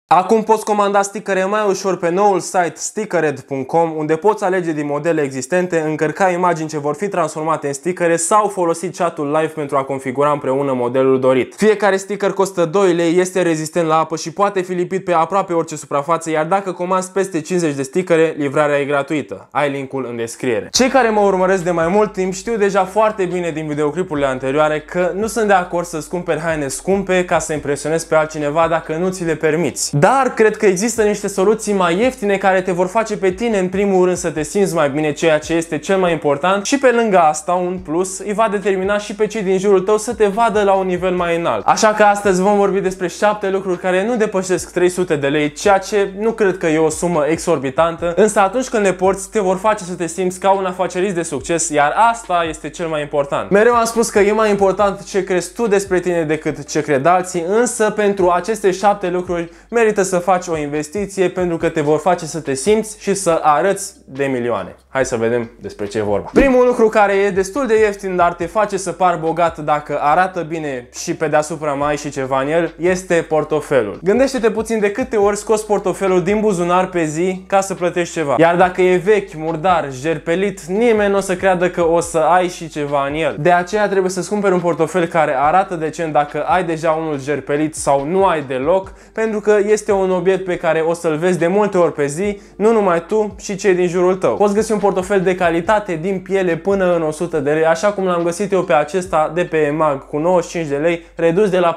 Acum poți comanda stickere mai ușor pe noul site stickered.com, unde poți alege din modele existente, încărca imagini ce vor fi transformate în stickere sau folosi chatul live pentru a configura împreună modelul dorit. Fiecare sticker costă 2 lei, este rezistent la apă și poate fi lipit pe aproape orice suprafață, iar dacă comanzi peste 50 de stickere, livrarea e gratuită. Ai linkul în descriere. Cei care mă urmăresc de mai mult timp știu deja foarte bine din videoclipurile anterioare că nu sunt de acord să-ți cumperi haine scumpe ca să impresionezi pe altcineva dacă nu ți le permiți. Dar cred că există niște soluții mai ieftine care te vor face pe tine în primul rând să te simți mai bine, ceea ce este cel mai important, și pe lângă asta un plus îi va determina și pe cei din jurul tău să te vadă la un nivel mai înalt. Așa că astăzi vom vorbi despre 7 lucruri care nu depășesc 300 de lei, ceea ce nu cred că e o sumă exorbitantă, însă atunci când le porți te vor face să te simți ca un afacerist de succes, iar asta este cel mai important. Mereu am spus că e mai important ce crezi tu despre tine decât ce cred alții, însă pentru aceste 7 lucruri merită să faci o investiție pentru că te vor face să te simți și să arăți de milioane. Hai să vedem despre ce e vorba. Primul lucru care e destul de ieftin, dar te face să pari bogat dacă arată bine și pe deasupra mai ai și ceva în el, este portofelul. Gândește-te puțin de câte ori scoți portofelul din buzunar pe zi ca să plătești ceva. Iar dacă e vechi, murdar, jerpelit, nimeni nu o să creadă că o să ai și ceva în el. De aceea trebuie să-ți cumperi un portofel care arată decent dacă ai deja unul jerpelit sau nu ai deloc, pentru că este un obiect pe care o să-l vezi de multe ori pe zi, nu numai tu, și cei din jurul tău. Poți găsi un portofel de calitate din piele până în 100 de lei, așa cum l-am găsit eu pe acesta de pe EMAG cu 95 de lei, redus de la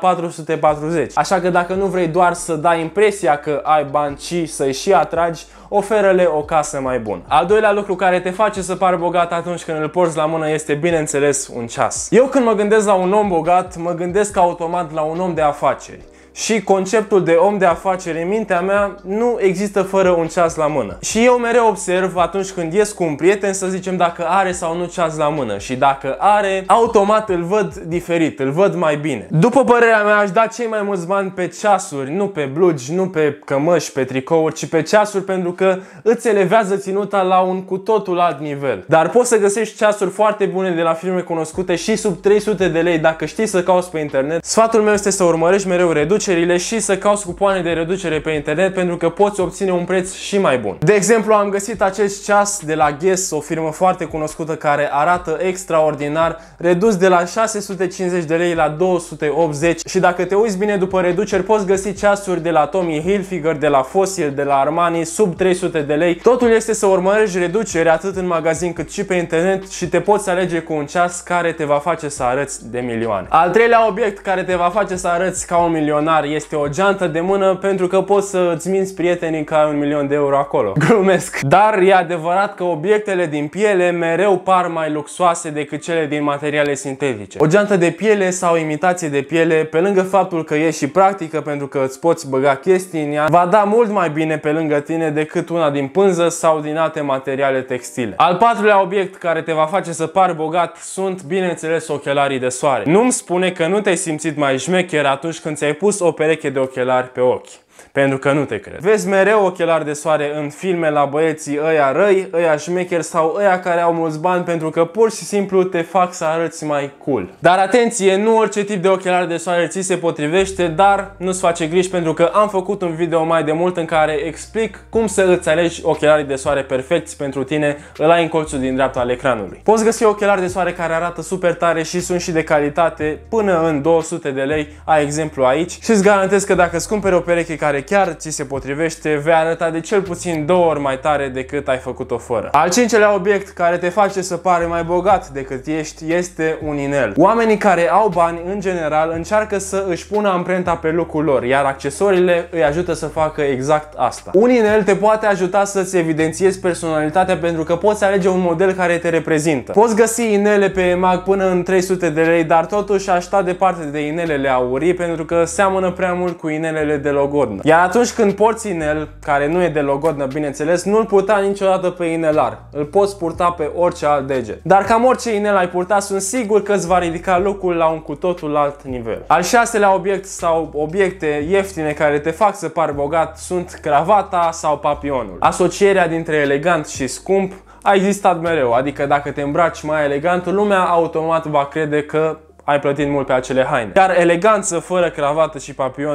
440. Așa că dacă nu vrei doar să dai impresia că ai bani, ci să-i și atragi, oferă-le o casă mai bună. Al doilea lucru care te face să pari bogat atunci când îl porți la mână este, bineînțeles, un ceas. Eu când mă gândesc la un om bogat, mă gândesc automat la un om de afaceri. Și conceptul de om de afaceri în mintea mea nu există fără un ceas la mână. Și eu mereu observ atunci când ies cu un prieten, să zicem, dacă are sau nu ceas la mână. Și dacă are, automat îl văd diferit, îl văd mai bine. După părerea mea, aș da cei mai mulți bani pe ceasuri, nu pe blugi, nu pe cămăși, pe tricouri, ci pe ceasuri, pentru că îți elevează ținuta la un cu totul alt nivel. Dar poți să găsești ceasuri foarte bune de la firme cunoscute și sub 300 de lei dacă știi să cauți pe internet. Sfatul meu este să urmărești mereu reducerile și să cauți cupoane de reducere pe internet, pentru că poți obține un preț și mai bun. De exemplu, am găsit acest ceas de la Guess, o firmă foarte cunoscută care arată extraordinar, redus de la 650 de lei la 280, și dacă te uiți bine după reduceri poți găsi ceasuri de la Tommy Hilfiger, de la Fossil, de la Armani sub 300 de lei. Totul este să urmărești reduceri atât în magazin cât și pe internet și te poți alege cu un ceas care te va face să arăți de milioane. Al treilea obiect care te va face să arăți ca un milionar este o geantă de mână, pentru că poți să îți minți prietenii că ai 1.000.000 de euro acolo. Glumesc. Dar e adevărat că obiectele din piele mereu par mai luxoase decât cele din materiale sintetice. O geantă de piele sau imitație de piele, pe lângă faptul că e și practică pentru că îți poți băga chestii în ea, va da mult mai bine pe lângă tine decât una din pânză sau din alte materiale textile. Al patrulea obiect care te va face să pari bogat sunt, bineînțeles, ochelarii de soare. Nu-mi spune că nu te-ai simțit mai șmecher atunci când ți-ai pus o pereche de ochelari pe ochi, pentru că nu te cred. Vezi mereu ochelari de soare în filme la băieții ăia răi, ăia șmecheri sau ăia care au mulți bani, pentru că pur și simplu te fac să arăți mai cool. Dar atenție, nu orice tip de ochelari de soare ți se potrivește, dar nu-ți face griji, pentru că am făcut un video mai de mult în care explic cum să îți alegi ochelarii de soare perfecți pentru tine, îl ai în colțul din dreapta al ecranului. Poți găsi ochelari de soare care arată super tare și sunt și de calitate până în 200 de lei, ai exemplu aici, și îți garantez că dacă îți cumperi o pereche care chiar ți se potrivește, vei arăta de cel puțin 2 ori mai tare decât ai făcut-o fără. Al cincelea obiect care te face să pari mai bogat decât ești este un inel. Oamenii care au bani, în general, încearcă să își pună amprenta pe look-ul lor, iar accesoriile îi ajută să facă exact asta. Un inel te poate ajuta să-ți evidențiezi personalitatea, pentru că poți alege un model care te reprezintă. Poți găsi inele pe EMAG până în 300 de lei, dar totuși aș sta departe de inelele aurii, pentru că seamănă prea mult cu inelele de logodnă. Iar atunci când porți inel, care nu e de logodnă, bineînțeles, nu-l purta niciodată pe inelar. Îl poți purta pe orice alt deget. Dar cam orice inel ai purta, sunt sigur că îți va ridica look-ul la un cu totul alt nivel. Al șaselea obiect sau obiecte ieftine care te fac să pari bogat sunt cravata sau papionul. Asocierea dintre elegant și scump a existat mereu, adică dacă te îmbraci mai elegant, lumea automat va crede că ai plătit mult pe acele haine. Iar eleganță fără cravată și papion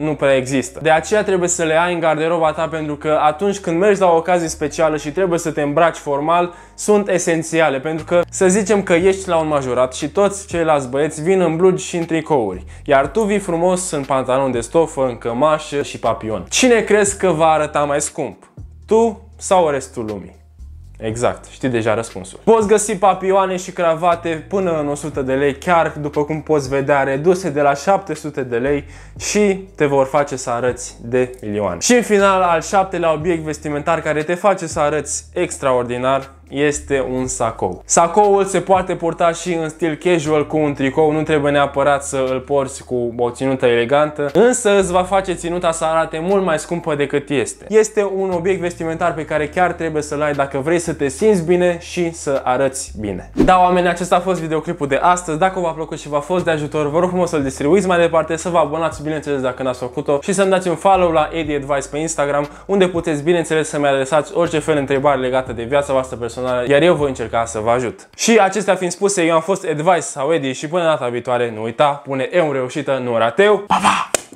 nu prea există. De aceea trebuie să le ai în garderoba ta, pentru că atunci când mergi la o ocazie specială și trebuie să te îmbraci formal, sunt esențiale. Pentru că să zicem că ești la un majorat și toți ceilalți băieți vin în blugi și în tricouri, iar tu vii frumos în pantaloni de stofă, în cămașă și papion. Cine crezi că va arăta mai scump? Tu sau restul lumii? Exact, știi deja răspunsul. Poți găsi papioane și cravate până în 100 de lei, chiar după cum poți vedea, reduse de la 700 de lei și te vor face să arăți de milioane. Și în final, al 7-lea obiect vestimentar care te face să arăți extraordinar este un sacou. Sacoul se poate purta și în stil casual cu un tricou, nu trebuie neapărat să îl porți cu o ținută elegantă, însă îți va face ținuta să arate mult mai scumpă decât este. Este un obiect vestimentar pe care chiar trebuie să-l ai dacă vrei să te simți bine și să arăți bine. Da, oameni, acesta a fost videoclipul de astăzi. Dacă v-a plăcut și v-a fost de ajutor, vă rog frumos să-l distribuiți mai departe, să vă abonați, bineînțeles, dacă n-ați făcut-o, și să-mi dați un follow la Edi Advice pe Instagram, unde puteți, bineînțeles, să-mi adresați orice fel de întrebare legată de viața voastră personală, iar eu voi încerca să vă ajut. Și acestea fiind spuse, eu am fost Advice sau Edi și până data viitoare, nu uita, pune eu în reușită, nu rateu. Pa, pa!